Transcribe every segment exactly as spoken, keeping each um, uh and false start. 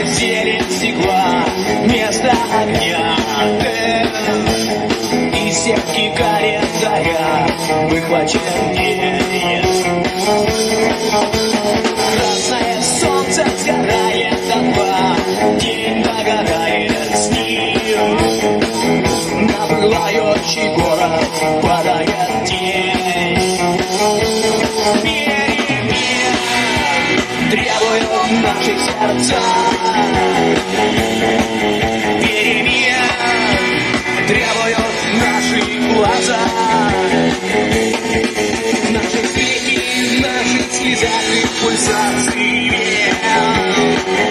зелень стекла вместо огня. Из сетки календаря выхвачен день. Красное солнце сгорает дотла, день догорает с ним. На пылающий город падает тень. Перемен требуют наши сердца. Перемен требуют наши глаза. Наши веки, наши слезах и пульсации вен.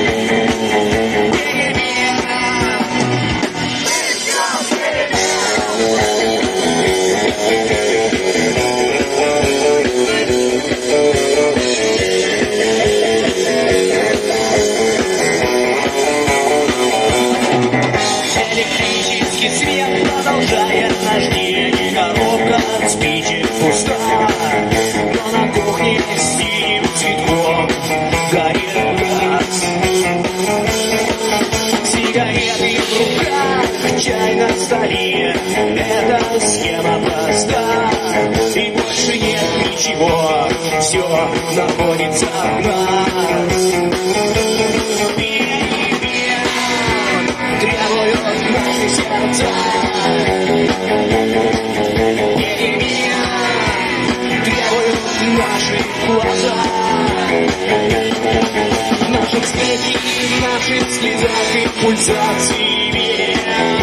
Электрический свет продолжает наш день. Коробка от спичек пуста, но на кухне с синим цветком горит газ. Сигареты в руках, чай на столе. Эта схема проста, и больше нет ничего. Все находится в нас. Перемен требуют наши сердца. Перемен требуют наши глаза. В наших смехе, в наших слезах и пульсации вен.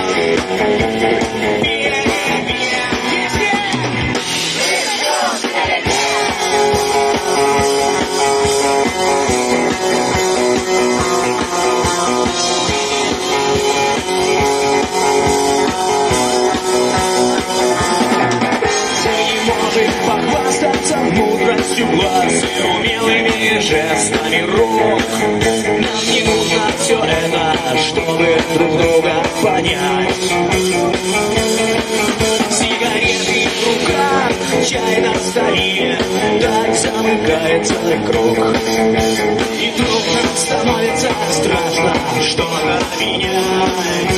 Похвастаться мудростью глаз и умелыми жестами рук. Нам не нужно все это, чтобы друг друга понять. Сигареты в руках, чай на столе, так замыкается круг. И вдруг нам становится страшно что-то менять.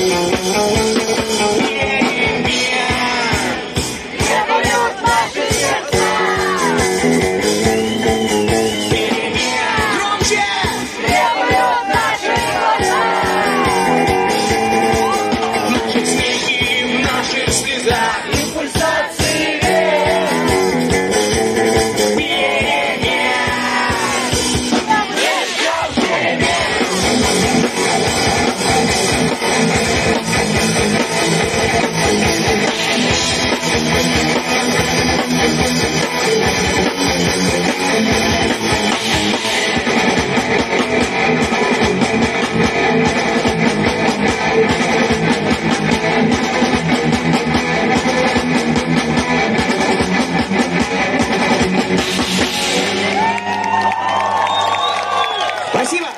Спасибо!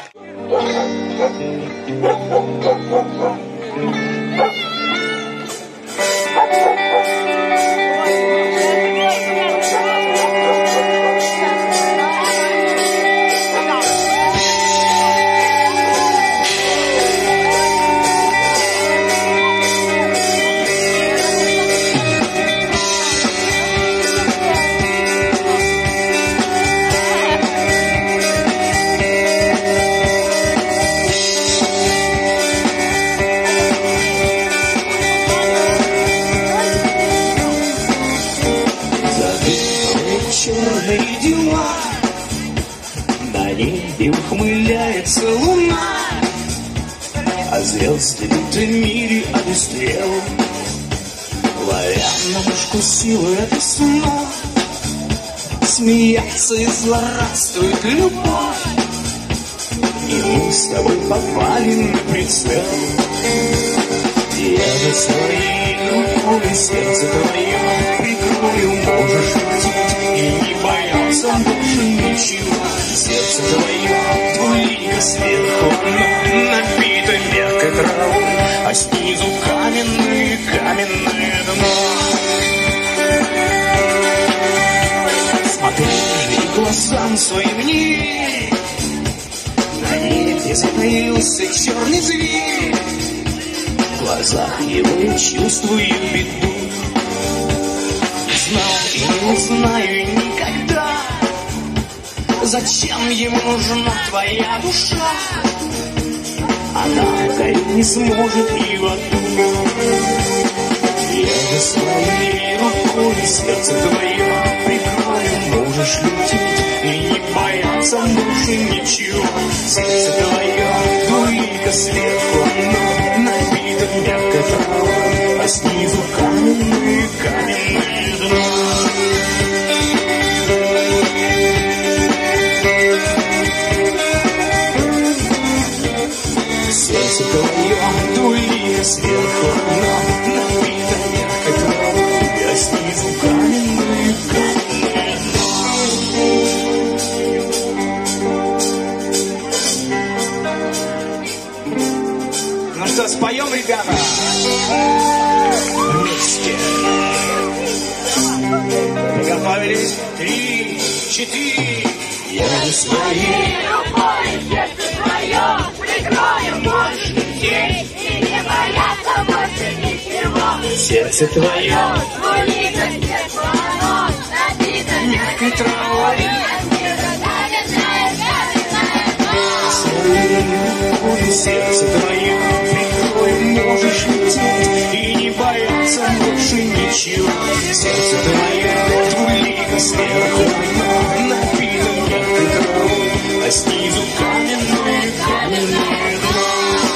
Черные дела, на небе ухмыляется луна, а звезды в этом мире обестрел, ловя на мушку силу этой сна. Смеяться и злорадствует любовь, и мы с тобой попали на прицел. Я же своей рукой сердце твое прикрою, можешь видеть и не бояться больше ничего. Сердце твое, твой лик сверху, оно набито мягкой травой, а снизу каменное, каменное дно. Смотри глазам своим не, на небе где затаился черный зверь. В глазах его я чувствую беду. Знал и не знаю никогда, зачем ему нужна твоя душа. Она гореть не сможет и в аду. Я же своей рукой сердце твое прикрою. Можешь лететь и не бояться больше ничего. Сердце твое только сверху оно набито мягкой травой, а снизу каменные, каменные дно. Сердце твое только сверху оно набито мягкой травой, а снизу каменные, каменные дно. Ну что, споем, ребята? Вместе. Приготовились? Три, четыре. Я же своей рукой сердце твое прикрою. Можешь лететь и не бояться больше ничего. сердце твое Улица сверху оно набито мягкой травой. Сердце твое прикрой, можешь лететь и не бояться больше ничего. Сердце твое двулико сверху оно набито мягкой травой, а снизу каменные, каменные дно.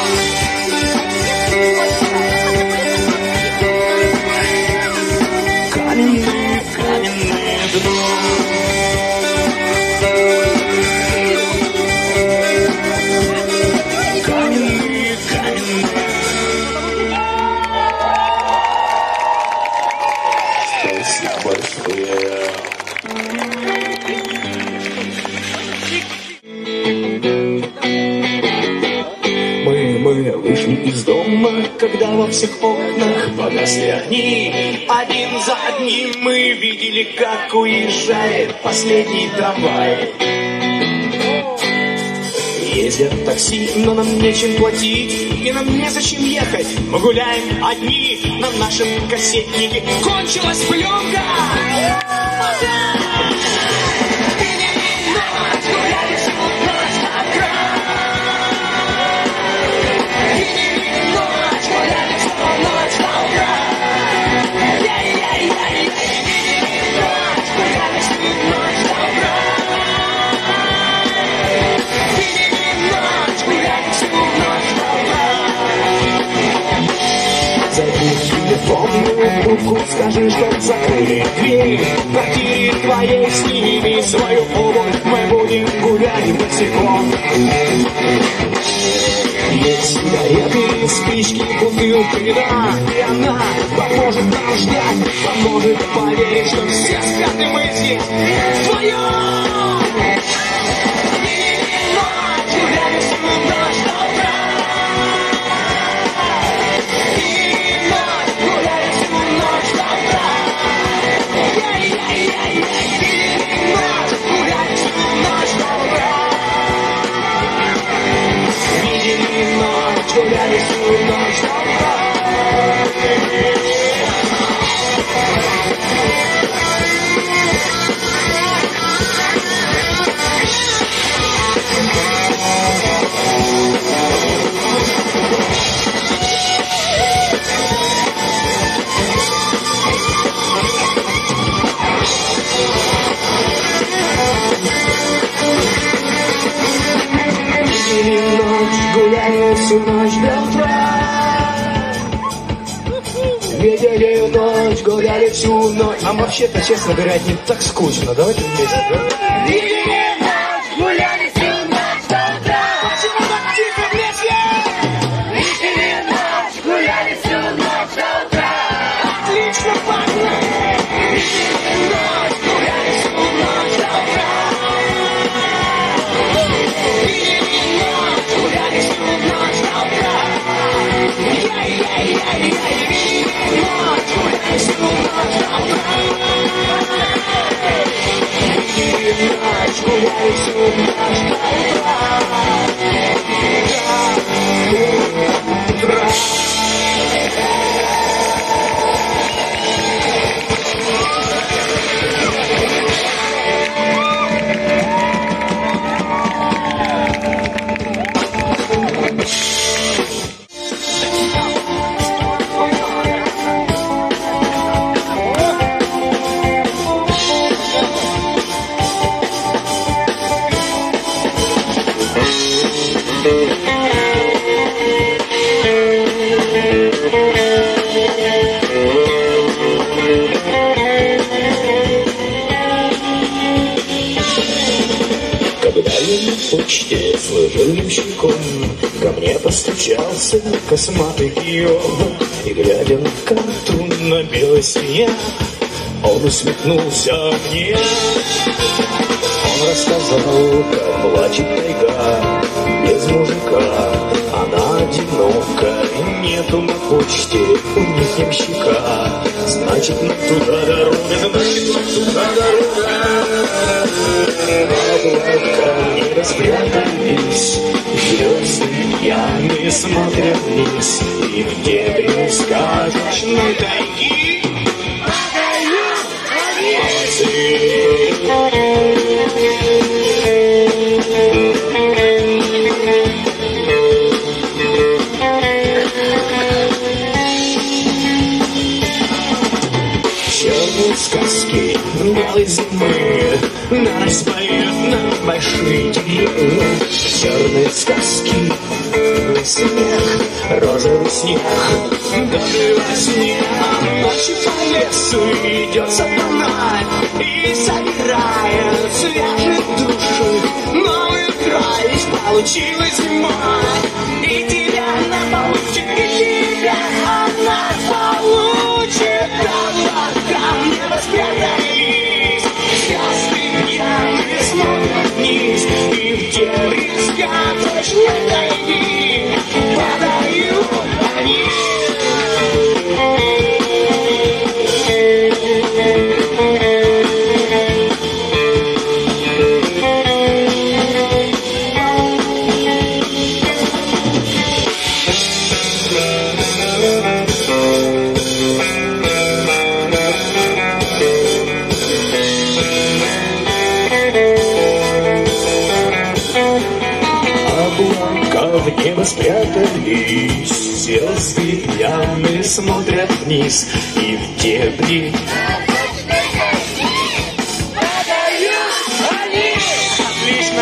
Каменные, каменные дно. Мы вышли из дома, когда во всех окнах погасли огни. Один за одним мы видели, как уезжает последний трамвай. Ездят такси, но нам нечем платить, и нам незачем ехать. Мы гуляем одни, на нашем кассетнике кончилась пленка. Руку скажи, чтоб закрыли дверь. В квартире твоей сними свою обувь, мы будем гулять босиком. Есть сигареты, спички, бутылки, да, и она поможет нам ждать, поможет поверить, что все спят, и мы здесь вдвоем. Гуляем всю ночь до утра. Гуляли всю ночь до утра. Гуляли всю ночь до утра. Видели ночь, гуляли всю ночь. Нам вообще-то, честно говоря, не так скучно. Давайте вместе, да? Видели ночь, гуляли всю ночь до утра. Почему так тихо вместе? Видели ночь, гуляли всю ночь до утра. Отлично пахнет. Видели ночь, гуляли всю ночь до утра. Гуляли всю ночь до утра. Яй-яй-яй-яй. Ночь, гуляли всю ночь до утра. Ночь, гуляли всю ночь до утра. я на почте служил ямщиком, ко мне постучался косматый гион, и, глядя на карту на белый снег, он усмехнулся мне. Он рассказал, как плачет тайга без мужика, она одинока, и нету на почте у них ямщика. Значит, нам туда дорога, значит, нам туда дорога. Облака не распрятались, звезды пьяные смотрят вниз, и в дебри сказочной тайги черные сказки белой зимы на ночь поют нам большие деревья. Черные сказки, снег, розовый снег, добрый во сне. Ночью по лесу идет сатана и собирает, свяжет души. Новый край получилась зима, и тебя она получит, и тебя она получит. Облака не воспрятались, звезды пьяные смотрят вниз, и в дебри сказочной тайги падают они. В небо спрятались, звезды пьяные смотрят вниз, и в дебри падают они. Отлично!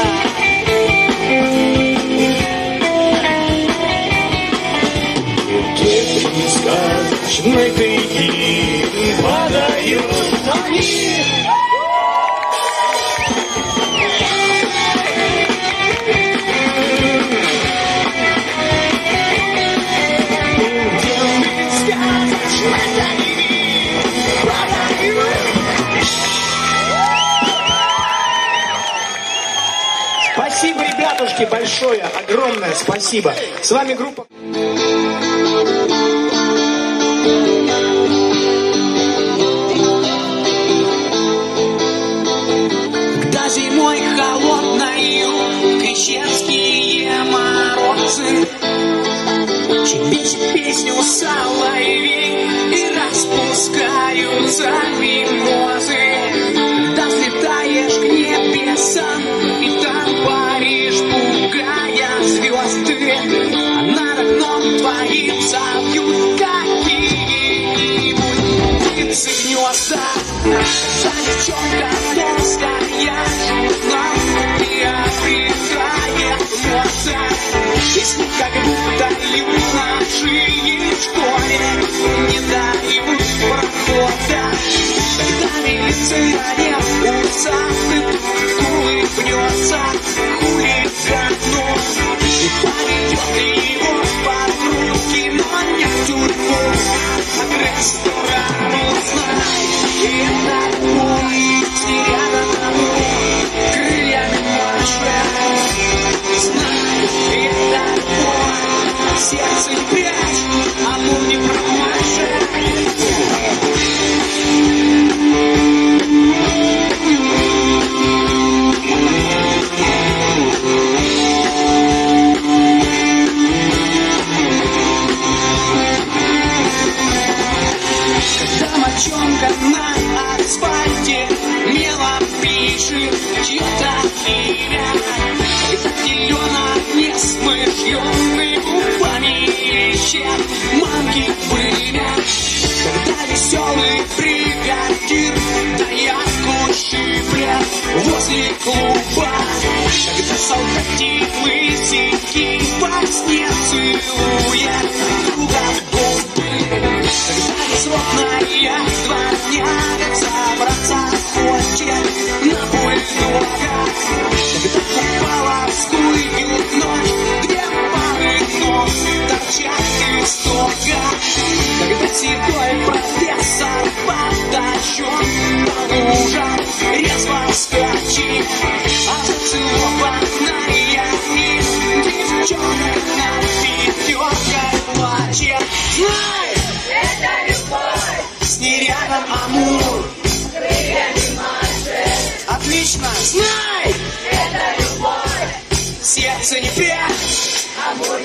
И в дебри сказочной тайги падают они. Спасибо, ребятушки, большое, огромное спасибо. С вами группа... Когда зимой холодною крещенские морозы щебечет песню соловей и распускаются мимозы. Когда взлетаешь к небесам, и там паришь, пугая звезды, а над окном твоим завьют какие-нибудь птицы гнезда. За девчонка толстая нам приобретает мозга. Песни как будто юноши в школе не дают прохода. Когда милиционер усатый улыбнется хулигану и поведет его под руки, но не в тюрьму, а к ресторану. Знай, это бой, снаряда тому крыльями машет. Знай, это бой, сердце не прячь, амур не промажет. Когда мочонка на асфальте мелом пишет чье-то имя, когда теленок несмышленный губами ищет манки вымя, когда веселый бригадир таятку щиплет возле клуба, когда солдатик лысенький во сне целует друга в губы, когда безродная дворняга забраться хочет на бульдога, когда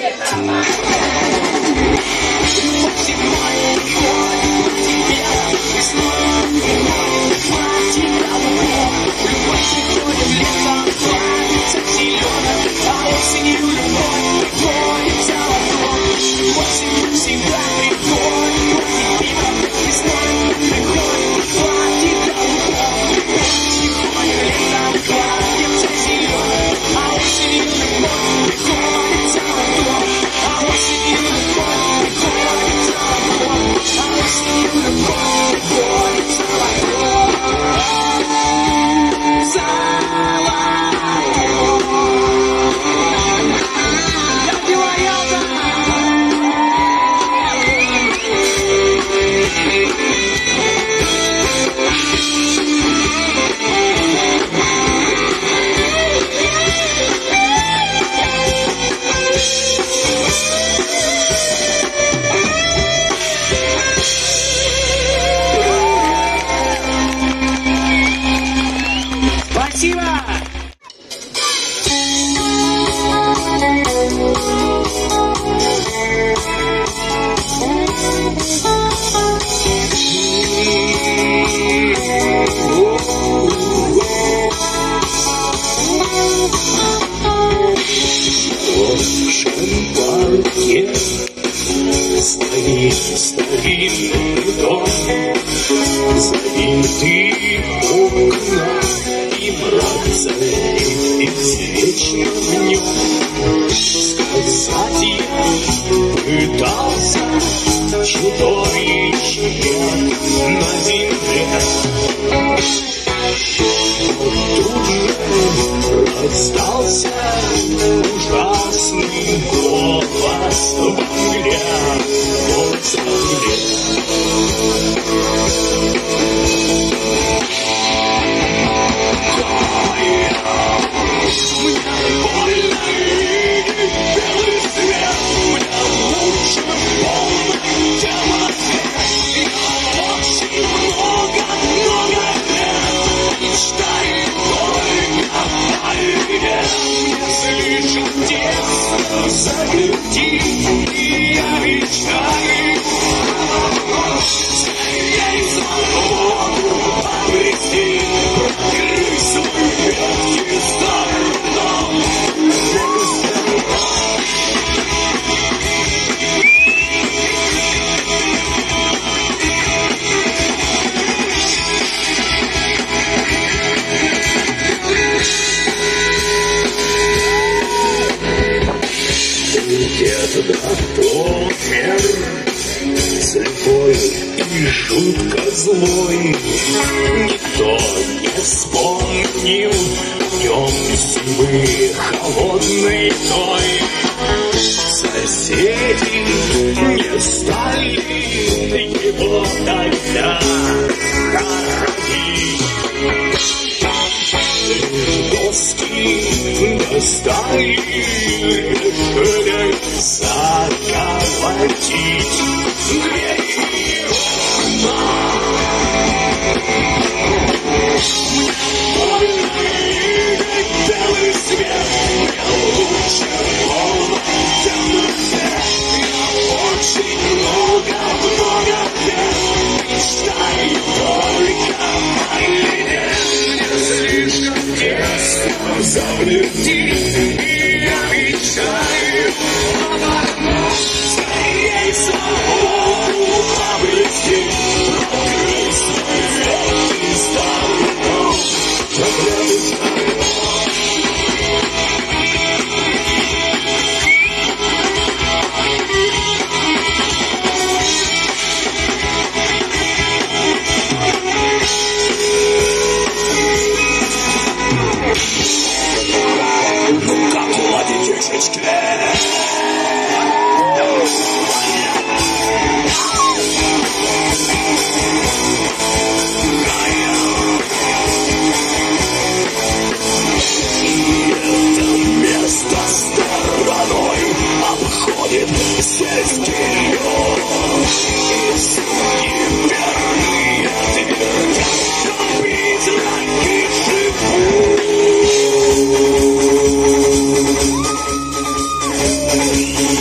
Thank you.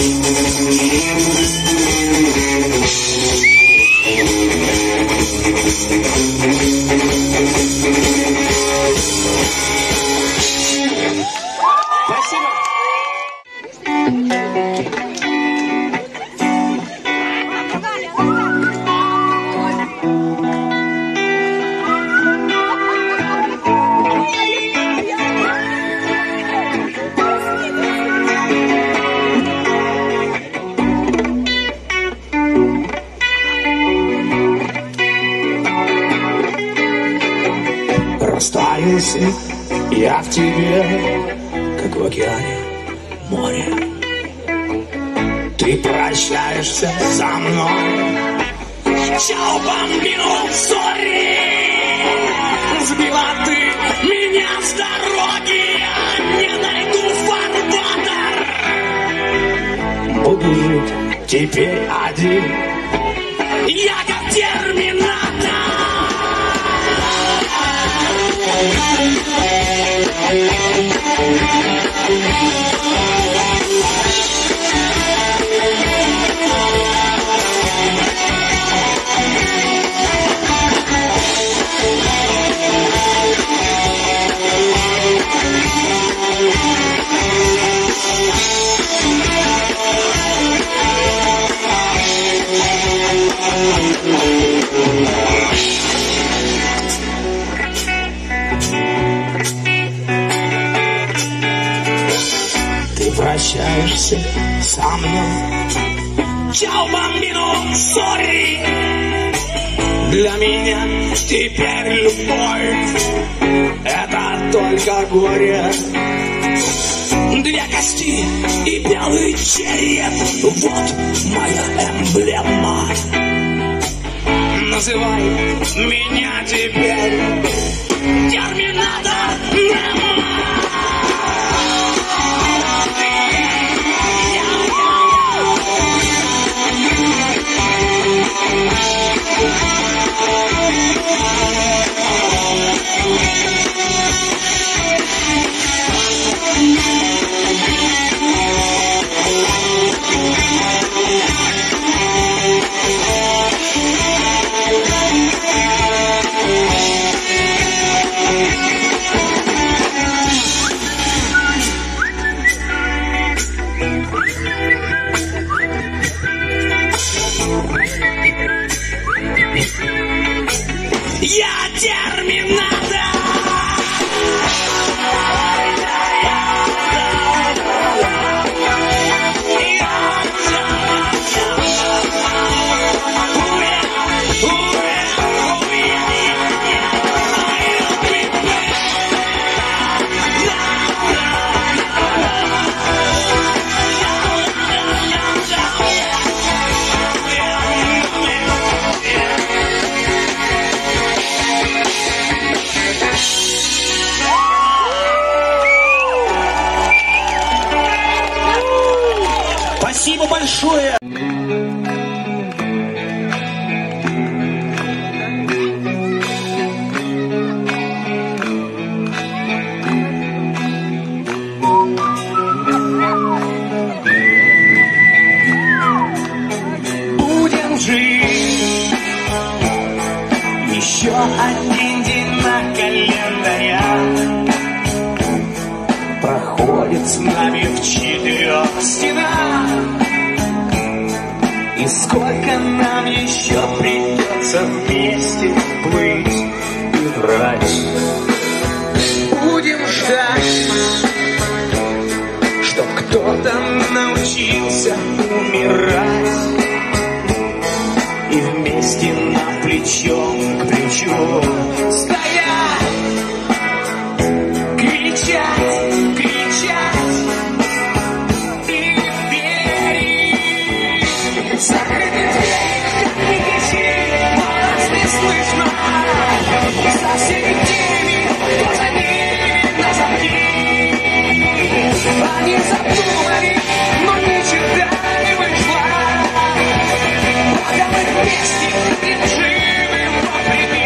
мысли, я в тебе, как в океане море. Ты прощаешься со мной. Чао, бамбино, сори. Сбила ты меня с дороги, не найду фарватер. Буду жить теперь один, я как терминатор. Ты прощаешься со мной. Чао, бамбино, сори. Для меня теперь любовь — это только горе. Две кости и белый череп — вот моя эмблема. Называй меня теперь терминатор Немо. Я терминатор. Спасибо большое! Будем жить еще один день на календаре. Проходит с нами в четырех стенах. И сколько нам еще придется вместе плыть и врать. Будем ждать, чтоб кто-то научился умирать. И вместе нам плечом к плечу стоять, кричать, кричать и верить. Закрыты двери, как не кричи, нас не слышно. За всеми теми, кто за ними на замки. Они задумали, но ни черта не вышло. Пока мы вместе держим вопреки.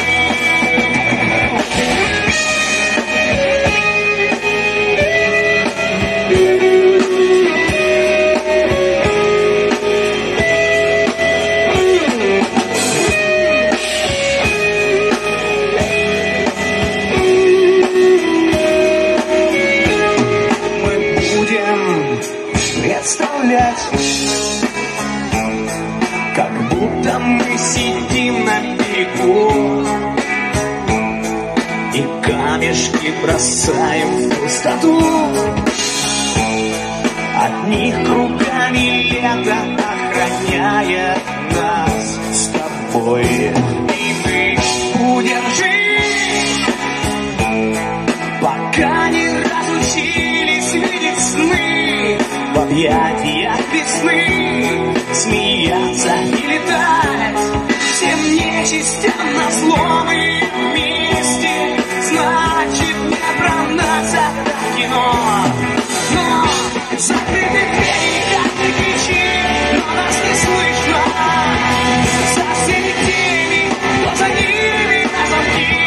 Представлять, как будто мы сидим на берегу и камешки бросаем в пустоту. От них кругами лето, охраняя нас с тобой. И мы будем жить объятиях весны, смеяться и летать всем нечистям назло мы вместе. Значит, не пронаться до кино. Но закрыты двери, как ты кричишь, но нас не слышно. За всеми теми, кто за ними на замки.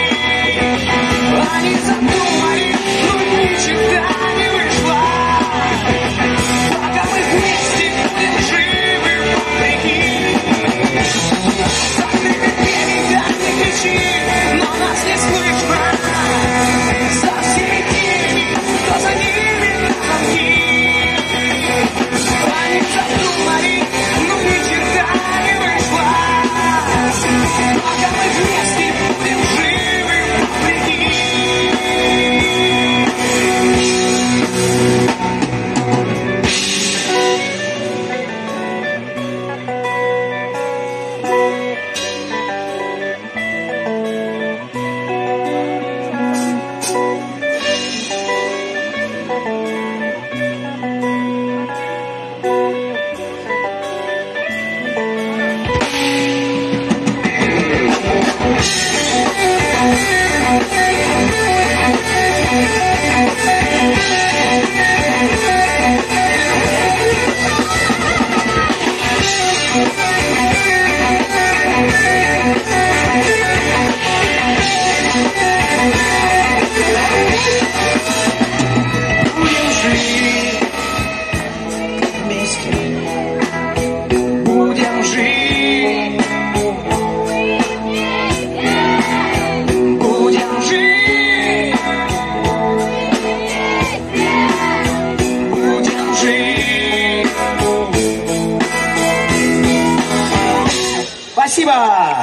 Они задумали, но ничего не вышло. Пока мы вместе будем живы вопреки. Закрыты двери, как ты кричишь, но нас не слышно. За всеми теми, кто за ними на замки. Они задумали, но ничего не вышло. Пока мы вместе будем живы вопреки. Спасибо!